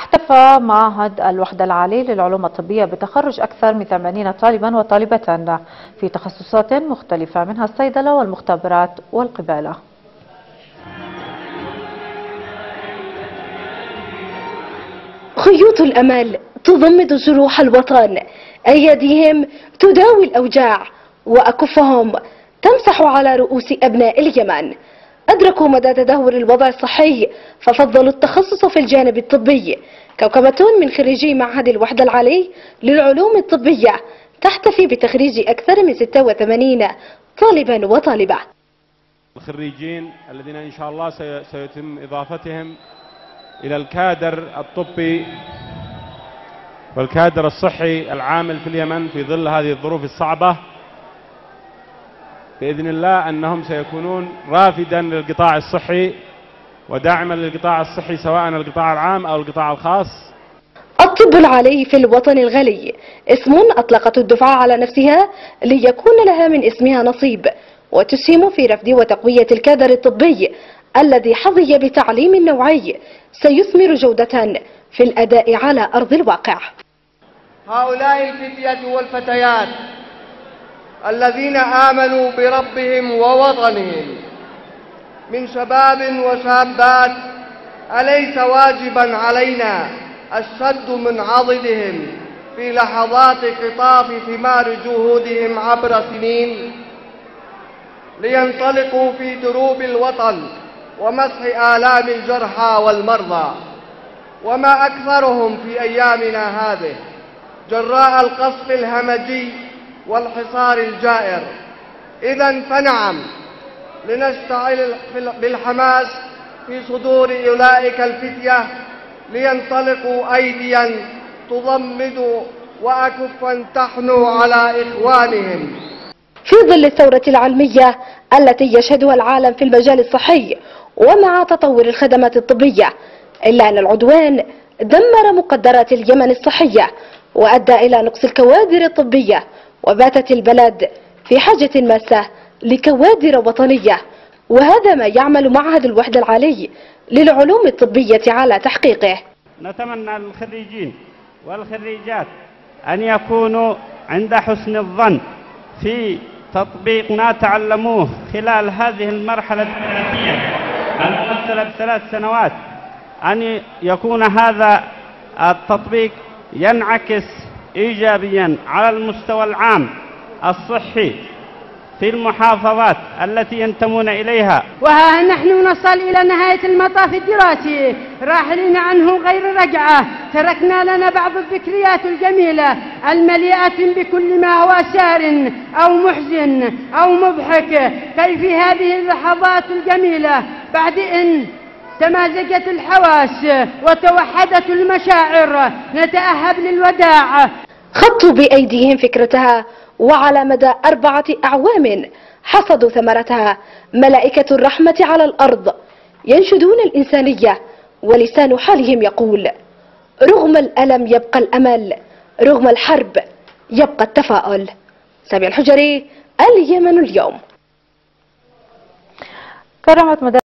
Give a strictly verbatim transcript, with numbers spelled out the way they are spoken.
احتفى معهد الوحدة العالي للعلوم الطبية بتخرج أكثر من ثمانين طالبا وطالبة في تخصصات مختلفة منها الصيدلة والمختبرات والقبالة. خيوط الأمل تضمد جروح الوطن، أيديهم تداوي الأوجاع وأكفهم تمسح على رؤوس أبناء اليمن. أدركوا مدى تدهور الوضع الصحي ففضلوا التخصص في الجانب الطبي. كوكبة من خريجي معهد الوحدة العالي للعلوم الطبية تحتفي بتخريج أكثر من ستة وثمانين طالبا وطالبة. الخريجين الذين إن شاء الله سيتم إضافتهم إلى الكادر الطبي والكادر الصحي العامل في اليمن في ظل هذه الظروف الصعبة، بإذن الله أنهم سيكونون رافدا للقطاع الصحي وداعما للقطاع الصحي سواء القطاع العام أو القطاع الخاص. الطب العالي في الوطن الغالي اسم أطلقت الدفعة على نفسها ليكون لها من اسمها نصيب وتسهم في رفد وتقوية الكادر الطبي الذي حظي بتعليم نوعي سيثمر جودة في الأداء على أرض الواقع. هؤلاء الفتية والفتيات الذين آمنوا بربهم ووطنهم من شباب وشابات، أليس واجبا علينا الشد من عضدهم في لحظات قطاف ثمار جهودهم عبر سنين لينطلقوا في دروب الوطن ومسح آلام الجرحى والمرضى؟ وما أكثرهم في أيامنا هذه جراء القصف الهمجي والحصار الجائر. إذن فنعم، لنشتعل بالحماس في صدور أولئك الفتية لينطلقوا أيديا تضمد وأكفا تحنو على إخوانهم. في ظل الثورة العلمية التي يشهدها العالم في المجال الصحي ومع تطور الخدمات الطبية، إلا أن العدوان دمر مقدرات اليمن الصحية وأدى إلى نقص الكوادر الطبية، وباتت البلد في حاجة ماسة لكوادر وطنية، وهذا ما يعمل معهد الوحدة العالي للعلوم الطبية على تحقيقه. نتمنى للخريجين والخريجات أن يكونوا عند حسن الظن في تطبيق ما تعلموه خلال هذه المرحلة الدراسية الممثلة بثلاث سنوات، أن يكون هذا التطبيق ينعكس إيجابيا على المستوى العام الصحي في المحافظات التي ينتمون إليها. وها نحن نصل إلى نهاية المطاف الدراسي راحلين عنه غير رجعة. تركنا لنا بعض الذكريات الجميلة المليئة بكل ما هو سار أو محزن أو مضحك. كيف هذه اللحظات الجميلة بعد أن تمازجت الحواس وتوحدت المشاعر نتأهب للوداع. خطوا بأيديهم فكرتها، وعلى مدى أربعة أعوام حصدوا ثمرتها. ملائكة الرحمة على الأرض ينشدون الإنسانية، ولسان حالهم يقول: رغم الألم يبقى الأمل، رغم الحرب يبقى التفاؤل. سامية الحجري، اليمن اليوم. كرمت